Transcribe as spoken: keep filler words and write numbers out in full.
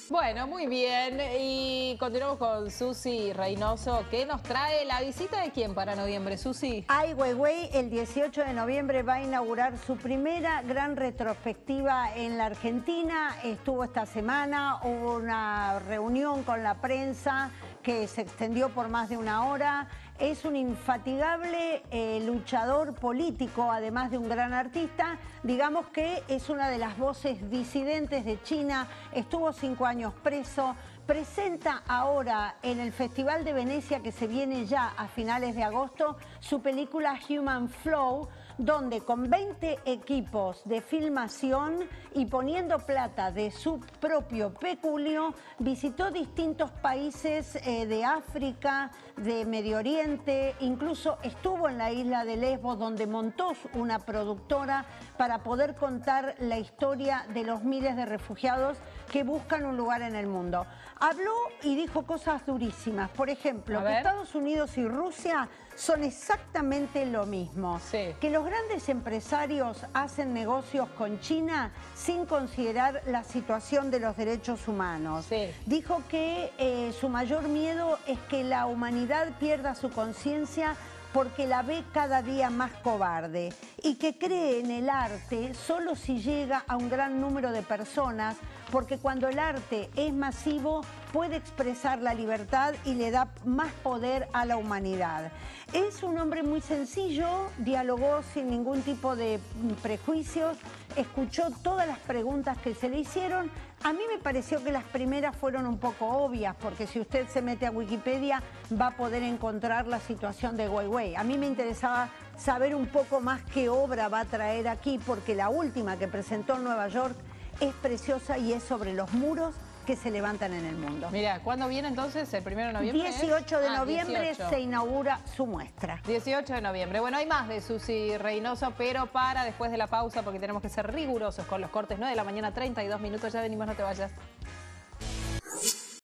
Bueno, muy bien. Y continuamos con Susi Reynoso. ¿Qué nos trae la visita de quién para noviembre, Susi? Ai Weiwei el dieciocho de noviembre va a inaugurar su primera gran retrospectiva en la Argentina. Estuvo esta semana, hubo una reunión con la prensa que se extendió por más de una hora. Es un infatigable eh, luchador político, además de un gran artista. Digamos que es una de las voces disidentes de China. Estuvo cinco años preso. Presenta ahora en el Festival de Venecia, que se viene ya a finales de agosto, su película Human Flow, donde con veinte equipos de filmación y poniendo plata de su propio peculio, visitó distintos países eh, de África, de Medio Oriente, incluso estuvo en la isla de Lesbos, donde montó una productora para poder contar la historia de los miles de refugiados que buscan un lugar en el mundo. Habló y dijo cosas durísimas, por ejemplo, que Estados Unidos y Rusia son exactamente lo mismo, sí. Que los grandes empresarios hacen negocios con China sin considerar la situación de los derechos humanos. Sí. Dijo que eh, su mayor miedo es que la humanidad pierda su conciencia porque la ve cada día más cobarde y que cree en el arte solo si llega a un gran número de personas, porque cuando el arte es masivo puede expresar la libertad y le da más poder a la humanidad. Es un hombre muy sencillo, dialogó sin ningún tipo de prejuicios, escuchó todas las preguntas que se le hicieron. A mí me pareció que las primeras fueron un poco obvias, porque si usted se mete a Wikipedia va a poder encontrar la situación de Weiwei. A mí me interesaba saber un poco más qué obra va a traer aquí, porque la última que presentó en Nueva York es preciosa y es sobre los muros que se levantan en el mundo. Mira, ¿cuándo viene entonces? ¿El primero de noviembre? dieciocho de ah, noviembre dieciocho. Se inaugura su muestra. dieciocho de noviembre. Bueno, hay más de Susi Reynoso, pero para después de la pausa, porque tenemos que ser rigurosos con los cortes, nueve de la mañana, treinta y dos minutos. Ya venimos, no te vayas.